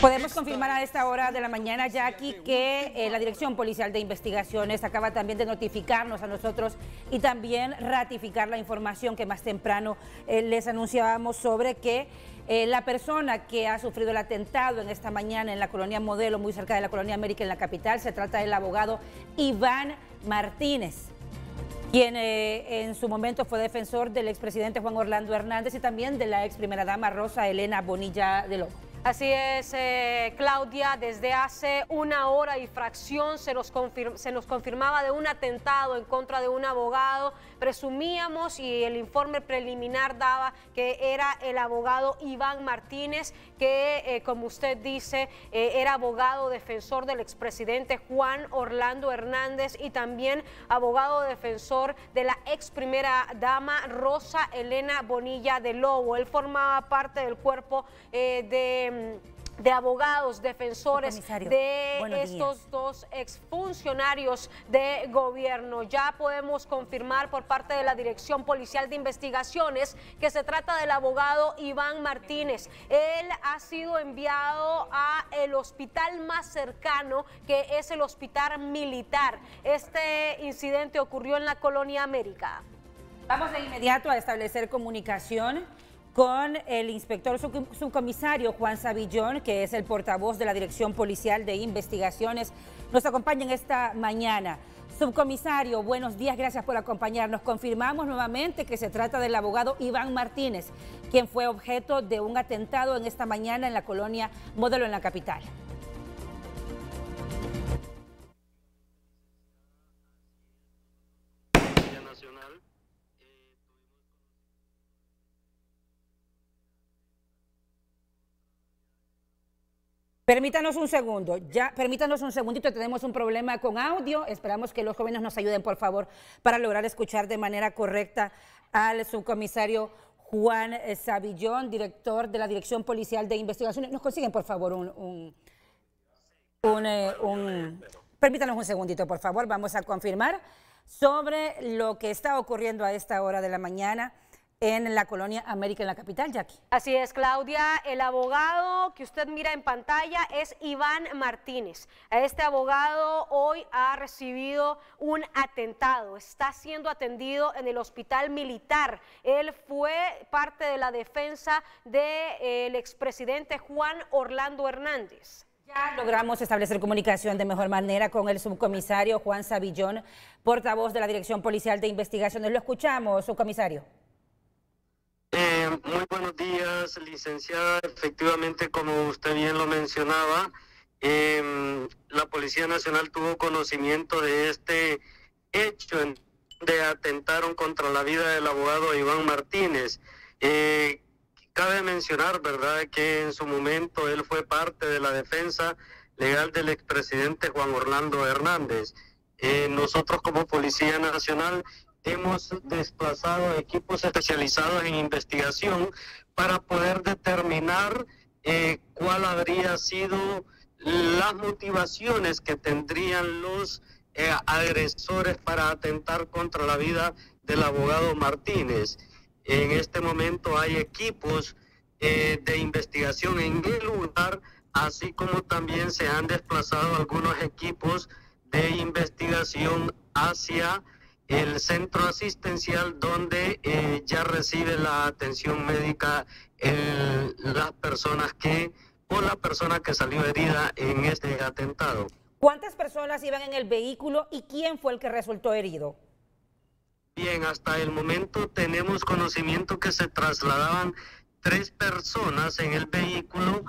Podemos confirmar a esta hora de la mañana, Jackie, que la Dirección Policial de Investigaciones acaba también de notificarnos a nosotros y también ratificar la información que más temprano les anunciábamos sobre que la persona que ha sufrido el atentado en esta mañana en la colonia Modelo, muy cerca de la colonia América en la capital, se trata del abogado Iván Martínez, quien en su momento fue defensor del expresidente Juan Orlando Hernández y también de la ex primera dama Rosa Elena Bonilla de Lobo. Así es, Claudia, desde hace una hora y fracción se nos confirmaba de un atentado en contra de un abogado. Presumíamos y el informe preliminar daba que era el abogado Iván Martínez, que como usted dice, era abogado defensor del expresidente Juan Orlando Hernández y también abogado defensor de la ex primera dama Rosa Elena Bonilla de Lobo. Él formaba parte del cuerpo de abogados defensores de estos dos exfuncionarios de gobierno. Ya podemos confirmar por parte de la Dirección Policial de Investigaciones que se trata del abogado Iván Martínez. Él ha sido enviado a el hospital más cercano, que es el hospital militar. Este incidente ocurrió en la colonia América. Vamos de inmediato a establecer comunicación con el inspector subcomisario Juan Savillón, que es el portavoz de la Dirección Policial de Investigaciones. Nos acompaña en esta mañana. Subcomisario, buenos días, gracias por acompañarnos. Confirmamos nuevamente que se trata del abogado Iván Martínez, quien fue objeto de un atentado en esta mañana en la colonia Modelo en la capital. Permítanos un segundo, permítanos un segundito, tenemos un problema con audio, esperamos que los jóvenes nos ayuden, por favor, para lograr escuchar de manera correcta al subcomisario Juan Savillón, director de la Dirección Policial de Investigaciones. ¿Nos consiguen, por favor, permítanos un segundito, por favor, vamos a confirmar sobre lo que está ocurriendo a esta hora de la mañana en la colonia América en la capital, Jackie. Así es, Claudia. El abogado que usted mira en pantalla es Iván Martínez. Este abogado hoy ha recibido un atentado. Está siendo atendido en el hospital militar. Él fue parte de la defensa del expresidente Juan Orlando Hernández. Ya logramos establecer comunicación de mejor manera con el subcomisario Juan Savillón, portavoz de la Dirección Policial de Investigaciones. Lo escuchamos, subcomisario. Muy buenos días, licenciada. Efectivamente, como usted bien lo mencionaba, la Policía Nacional tuvo conocimiento de este hecho de atentaron contra la vida del abogado Iván Martínez. Cabe mencionar, ¿verdad?, que en su momento él fue parte de la defensa legal del expresidente Juan Orlando Hernández. Nosotros como Policía Nacional hemos desplazado equipos especializados en investigación para poder determinar cuál habría sido las motivaciones que tendrían los agresores para atentar contra la vida del abogado Martínez. En este momento hay equipos de investigación en el lugar, así como también se han desplazado algunos equipos de investigación hacia el centro asistencial donde ya recibe la atención médica la persona que salió herida en este atentado. ¿Cuántas personas iban en el vehículo y quién fue el que resultó herido? Bien, hasta el momento tenemos conocimiento que se trasladaban 3 personas en el vehículo.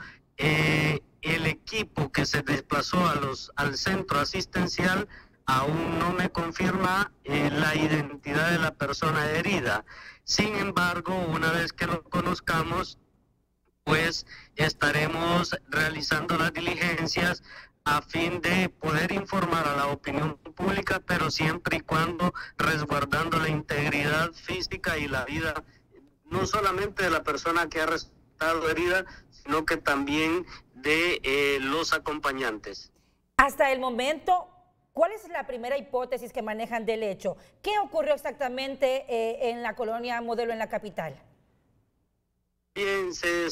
El equipo que se desplazó al centro asistencial aún no me confirma la identidad de la persona herida. Sin embargo, una vez que lo conozcamos, pues estaremos realizando las diligencias a fin de poder informar a la opinión pública, pero siempre y cuando resguardando la integridad física y la vida, no solamente de la persona que ha resultado herida, sino que también de los acompañantes. Hasta el momento, ¿cuál es la primera hipótesis que manejan del hecho? ¿Qué ocurrió exactamente en la colonia Modelo en la capital? Bien,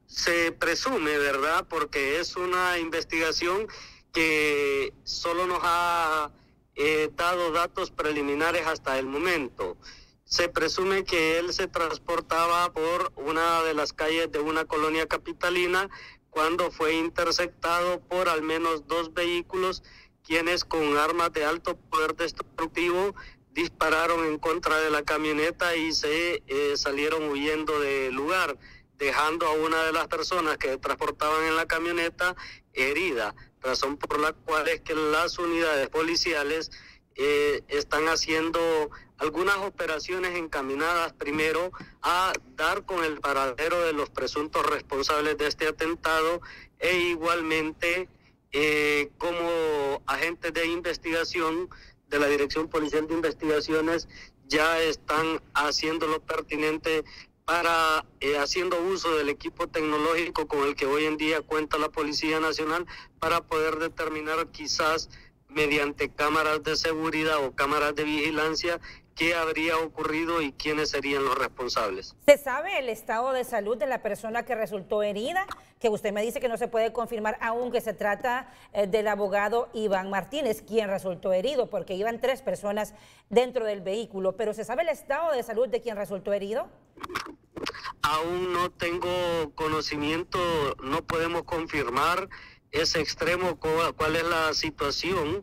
se presume, ¿verdad? Porque es una investigación que solo nos ha dado datos preliminares hasta el momento. Se presume que él se transportaba por una de las calles de una colonia capitalina cuando fue interceptado por al menos 2 vehículos, quienes con armas de alto poder destructivo dispararon en contra de la camioneta y se salieron huyendo del lugar, dejando a una de las personas que transportaban en la camioneta herida, razón por la cual es que las unidades policiales están haciendo algunas operaciones encaminadas primero a dar con el paradero de los presuntos responsables de este atentado e igualmente como agentes de investigación de la Dirección Policial de Investigaciones ya están haciendo lo pertinente para haciendo uso del equipo tecnológico con el que hoy en día cuenta la Policía Nacional para poder determinar quizás mediante cámaras de seguridad o cámaras de vigilancia qué habría ocurrido y quiénes serían los responsables. ¿Se sabe el estado de salud de la persona que resultó herida? Que usted me dice que no se puede confirmar aún, que se trata del abogado Iván Martínez, quien resultó herido, porque iban 3 personas dentro del vehículo. ¿Pero se sabe el estado de salud de quien resultó herido? Aún no tengo conocimiento, no podemos confirmar ese extremo, cuál es la situación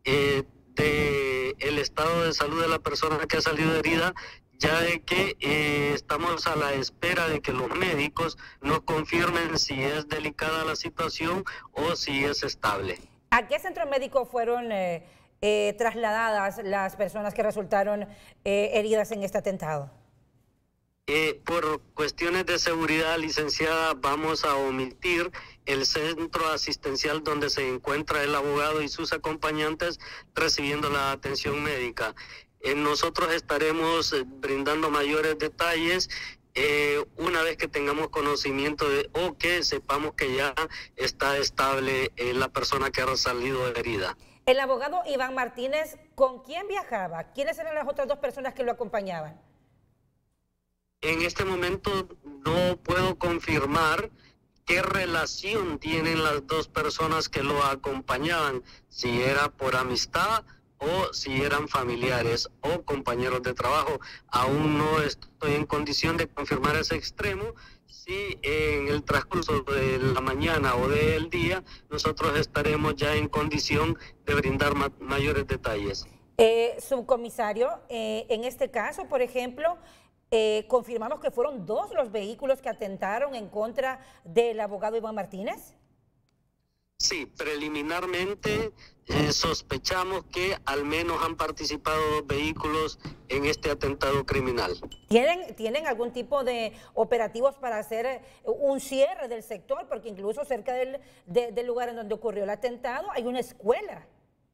del estado de salud de la persona que ha salido herida, ya de que estamos a la espera de que los médicos nos confirmen si es delicada la situación o si es estable. ¿A qué centro médico fueron trasladadas las personas que resultaron heridas en este atentado? Por cuestiones de seguridad, licenciada, vamos a omitir el centro asistencial donde se encuentra el abogado y sus acompañantes recibiendo la atención médica. Nosotros estaremos brindando mayores detalles una vez que tengamos conocimiento o que sepamos que ya está estable la persona que ha salido herida. El abogado Iván Martínez, ¿con quién viajaba? ¿Quiénes eran las otras 2 personas que lo acompañaban? En este momento no puedo confirmar qué relación tienen las 2 personas que lo acompañaban, si era por amistad o si eran familiares o compañeros de trabajo. Aún no estoy en condición de confirmar ese extremo. Si en el transcurso de la mañana o del día nosotros estaremos ya en condición de brindar mayores detalles. Subcomisario, en este caso, por ejemplo, confirmamos que fueron 2 los vehículos que atentaron en contra del abogado Iván Martínez. Sí, preliminarmente sospechamos que al menos han participado 2 vehículos en este atentado criminal. ¿Tienen algún tipo de operativos para hacer un cierre del sector? Porque incluso cerca del lugar en donde ocurrió el atentado hay una escuela.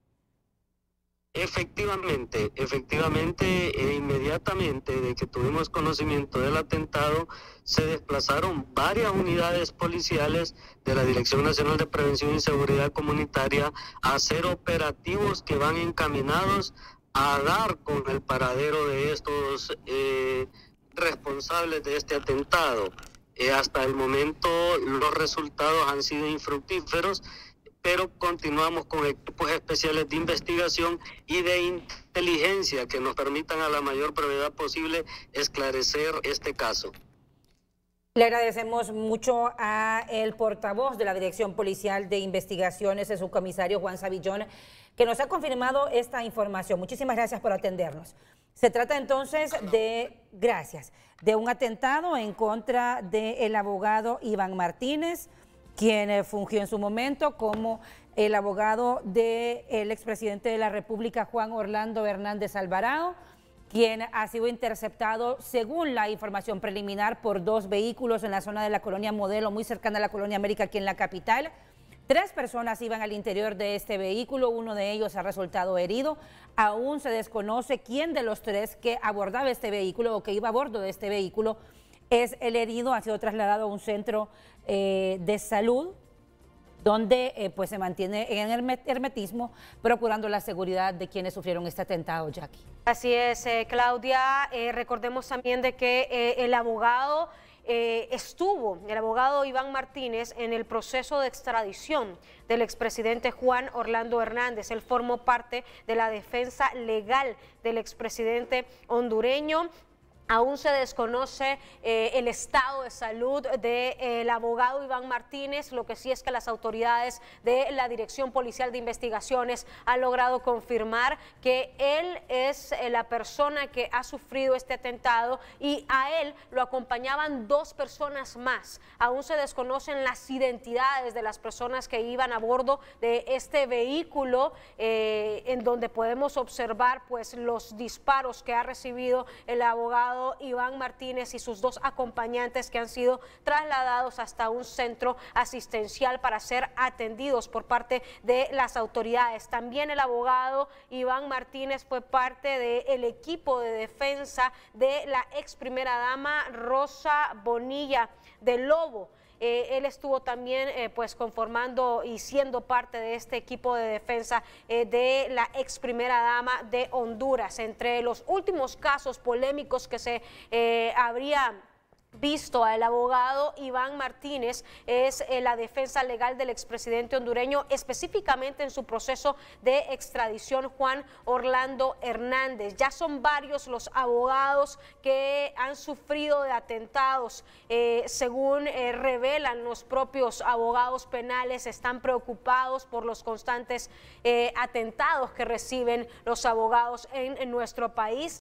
Efectivamente, inmediatamente de que tuvimos conocimiento del atentado, se desplazaron varias unidades policiales de la Dirección Nacional de Prevención y Seguridad Comunitaria a hacer operativos que van encaminados a dar con el paradero de estos responsables de este atentado. Hasta el momento los resultados han sido infructíferos, pero continuamos con equipos especiales de investigación y de inteligencia que nos permitan a la mayor brevedad posible esclarecer este caso. Le agradecemos mucho a el portavoz de la Dirección Policial de Investigaciones, el subcomisario Juan Savillón, que nos ha confirmado esta información. Muchísimas gracias por atendernos. Se trata entonces de un atentado en contra del abogado Iván Martínez, quien fungió en su momento como el abogado del expresidente de la República, Juan Orlando Hernández Alvarado, quien ha sido interceptado, según la información preliminar, por 2 vehículos en la zona de la colonia Modelo, muy cercana a la colonia América, aquí en la capital. 3 personas iban al interior de este vehículo, uno de ellos ha resultado herido. Aún se desconoce quién de los 3 que abordaba este vehículo o que iba a bordo de este vehículo es el herido. Ha sido trasladado a un centro de salud donde pues se mantiene en hermetismo, procurando la seguridad de quienes sufrieron este atentado, Jackie. Así es, Claudia. Recordemos también de que el abogado estuvo el abogado Iván Martínez en el proceso de extradición del expresidente Juan Orlando Hernández. Él formó parte de la defensa legal del expresidente hondureño. Aún se desconoce el estado de salud del abogado Iván Martínez. Lo que sí es que las autoridades de la Dirección Policial de Investigaciones han logrado confirmar que él es la persona que ha sufrido este atentado y a él lo acompañaban 2 personas más. Aún se desconocen las identidades de las personas que iban a bordo de este vehículo, en donde podemos observar pues los disparos que ha recibido el abogado Iván Martínez y sus 2 acompañantes, que han sido trasladados hasta un centro asistencial para ser atendidos por parte de las autoridades. También el abogado Iván Martínez fue parte del equipo de defensa de la ex primera dama Rosa Bonilla de Lobo. Él estuvo también pues conformando y siendo parte de este equipo de defensa de la ex primera dama de Honduras. Entre los últimos casos polémicos que se habría visto al abogado Iván Martínez es la defensa legal del expresidente hondureño, específicamente en su proceso de extradición Juan Orlando Hernández. Ya son varios los abogados que han sufrido de atentados, según revelan los propios abogados penales. Están preocupados por los constantes atentados que reciben los abogados en nuestro país.